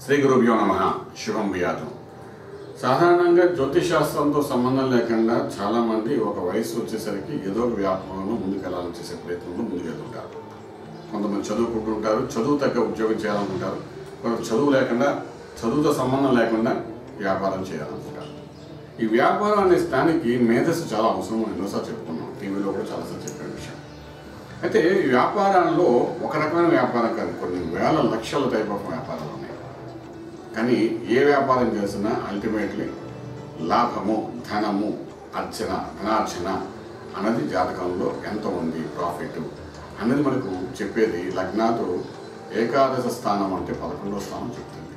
శ్రీ గురుభ్యో నమః. శుభం వ్యాధం. సాధారణంగా జ్యోతిషాస్త్రంతో సంబంధం లేకుండా చాలామంది ఒక వయసు వచ్చేసరికి ఏదో ఒక వ్యాపారంలో ముందుకెళ్ళాలని చేసే ప్రయత్నంలో ముందుకెళ్తుంటారు. కొంతమంది చదువుకుంటుంటారు, చదువు తగ్గ ఉద్యోగం చేయాలనుకుంటారు. కొంత చదువు లేకుండా, చదువుతో సంబంధం లేకుండా వ్యాపారం చేయాలనుకుంటారు. ఈ వ్యాపారం అనే స్థానికి మేధస్సు చాలా అవసరం అని ఎన్నోసార్లు చెప్పుకున్నాం, టీవీలో కూడా చాలాసార్లు చెప్పిన విషయం. అయితే ఈ వ్యాపారాల్లో ఒక రకమైన వ్యాపారం కాదు, కొన్ని వేల లక్షల టైప్ ఆఫ్ వ్యాపారాలు ఉన్నాయి. కానీ ఏ వ్యాపారం చేసినా అల్టిమేట్లీ లాభము, ధనము, ధనార్జన అన్నది జాతకంలో ఎంత ఉంది, ప్రాఫిట్ అన్నది మనకు చెప్పేది లగ్నాతో ఏకాదశ స్థానం అంటే 11వ స్థానం చెప్తుంది.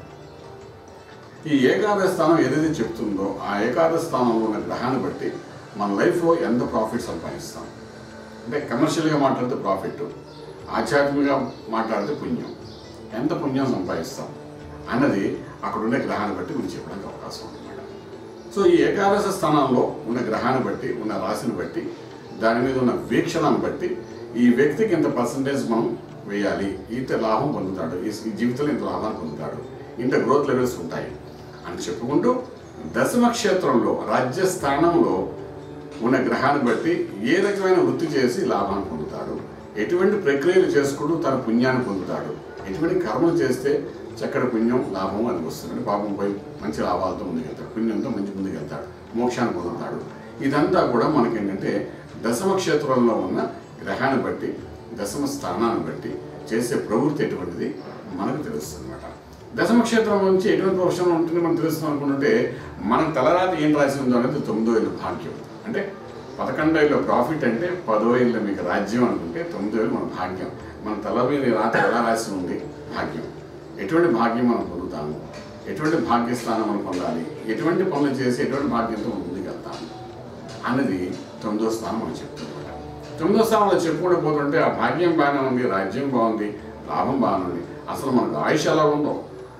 ఈ ఏకాదశ స్థానం ఏదైతే చెప్తుందో ఆ ఏకాదశ స్థానంలో ఉన్న గ్రహాన్ని బట్టి మన లైఫ్లో ఎంత ప్రాఫిట్ సంపాదిస్తాం. అంటే కమర్షియల్గా మాట్లాడితే ప్రాఫిట్, ఆధ్యాత్మికంగా మాట్లాడితే పుణ్యం, ఎంత పుణ్యం సంపాదిస్తాం అన్నది అక్కడ ఉండే గ్రహాన్ని బట్టి మనం చెప్పడానికి అవకాశం ఉందన్నమాట. సో ఈ ఏకాదశ స్థానంలో ఉన్న గ్రహాన్ని బట్టి, ఉన్న రాశిని బట్టి, దాని మీద ఉన్న వీక్షణను బట్టి ఈ వ్యక్తికి ఇంత పర్సంటేజ్ మనం వేయాలి, ఇంత లాభం పొందుతాడు, ఈ జీవితంలో ఇంత లాభాన్ని పొందుతాడు, ఇంత గ్రోత్ లెవెల్స్ ఉంటాయి అని చెప్పుకుంటూ దశమ క్షేత్రంలో రాజ్యస్థానంలో ఉన్న గ్రహాన్ని బట్టి ఏ రకమైన వృత్తి చేసి లాభాన్ని పొందుతాడు, ఎటువంటి ప్రక్రియలు చేసుకుంటూ తన పుణ్యాన్ని పొందుతాడు, ఎటువంటి కర్మలు చేస్తే చక్కటి పుణ్యం లాభం అది వస్తుంది, పాపం పోయి మంచి లాభాలతో ముందుకెళ్తాడు, పుణ్యంతో మంచి ముందుకెళ్తాడు, మోక్షాన్ని పొందుతాడు. ఇదంతా కూడా మనకేంటంటే దశమ క్షేత్రంలో ఉన్న గ్రహాన్ని బట్టి, దశమ స్థానాన్ని బట్టి చేసే ప్రవృత్తి ఎటువంటిది మనకు తెలుస్తుంది అనమాట. దశమ క్షేత్రం నుంచి ఎటువంటి ప్రొఫెషన్ ఉంటుంది మనకు తెలుస్తుంది అనుకుంటుంటే మన తలరాతి ఏం రాసి ఉందో అనేది 9వ ఇల్లు భాగ్యం. అంటే 11వ ఇల్లు ప్రాఫిట్ అంటే 10వ ఇల్లు మీకు రాజ్యం అనుకుంటే 9వ ఇల్లు మన భాగ్యం. మన తల మీద రాత్రి ఎలా రాసి ఉంది భాగ్యం, ఎటువంటి భాగ్యం మనం పొందుతాము, ఎటువంటి భాగ్యస్థానం మనం పొందాలి, ఎటువంటి పనులు చేసి ఎటువంటి భాగ్యంతో మనం ముందుకెళ్తాము అన్నది 9వ స్థానం మనం చెప్తుందన్నమాట. 9వ స్థానంలో చెప్పుకుంటూ పోతుంటే ఆ భాగ్యం బాగానే ఉంది, రాజ్యం బాగుంది, లాభం బాగానే ఉంది. అసలు మనకు ఆయుష్ ఎలా ఉందో,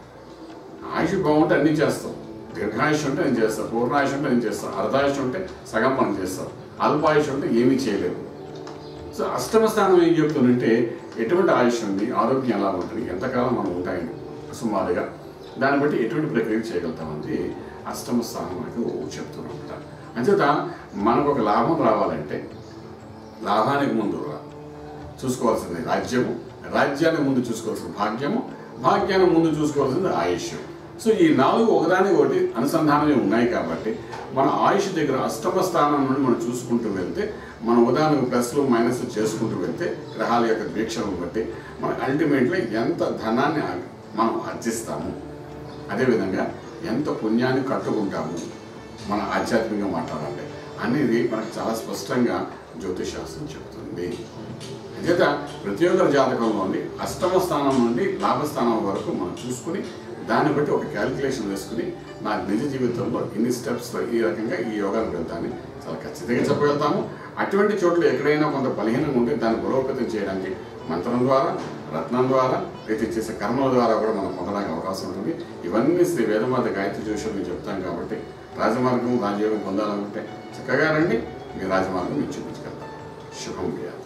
ఆయుష్ బాగుంటే అన్నీ చేస్తాం, దీర్ఘాయుష్ ఉంటే నేను చేస్తాను, పూర్ణాయుష్ ఉంటే నేను చేస్తాను, అర్ధాయుష్ ఉంటే సగం మనం చేస్తాం, అల్పాయుష్ ఉంటే ఏమీ చేయలేము. సో అష్టమ స్థానం ఏం చెప్తుందంటే ఎటువంటి ఆయుష్ ఉంది, ఆరోగ్యం ఎలా ఉంటుంది, ఎంతకాలం మనం ఉంటాయని సుమారుగా దాన్ని బట్టి ఎటువంటి ప్రక్రియలు చేయగలుగుతామని అష్టమ స్థానం మనకు చెప్తున్నమాట. అంచేత మనకు ఒక లాభం రావాలంటే లాభానికి ముందు చూసుకోవాల్సింది రాజ్యము, రాజ్యానికి ముందు చూసుకోవాల్సింది భాగ్యము, భాగ్యానికి ముందు చూసుకోవాల్సింది ఆయుష్. సో ఈ 4 ఒకదానికి ఒకటి అనుసంధానమే ఉన్నాయి కాబట్టి మన ఆయుష్ దగ్గర అష్టమ స్థానం నుండి మనం చూసుకుంటూ వెళ్తే, మన ఉదాహరణకు ప్లస్లు మైనస్లు చేసుకుంటూ వెళ్తే గ్రహాల యొక్క వీక్షణను బట్టి మనం అల్టిమేట్లీ ఎంత ధనాన్ని మనం ఆర్జిస్తాము, అదేవిధంగా ఎంత పుణ్యాన్ని కట్టుకుంటాము మన ఆధ్యాత్మికంగా మాట్లాడాలి అనేది మనకు చాలా స్పష్టంగా జ్యోతిషాస్త్రం చెబుతుంది. అంచేత ప్రతి ఒక్కరి జాతకంలోని అష్టమ స్థానం నుండి లాభస్థానం వరకు మనం చూసుకుని దాన్ని బట్టి ఒక క్యాలిక్యులేషన్ వేసుకుని నా నిజ జీవితంలో ఇన్ని స్టెప్స్లో ఈ రకంగా ఈ యోగానికి వెళ్తామని చాలా ఖచ్చితంగా చెప్పగలుగుతాము. అటువంటి చోట్ల ఎక్కడైనా కొంత బలహీనంగా ఉంటే దాన్ని బలోపేతం చేయడానికి మంత్రం ద్వారా, రత్నం ద్వారా, అయితే చేసే కర్మల ద్వారా కూడా మనం పొందడానికి అవకాశం ఉంటుంది. ఇవన్నీ శ్రీ వేదమాత గాయత్రి జ్యోతిషం నేను చెప్తాను కాబట్టి రాజమార్గం, రాజయోగం పొందాలనుకుంటే చక్కగా రండి, మీ రాజమార్గం మీరు చూపించగలుగుతాం. శుభం.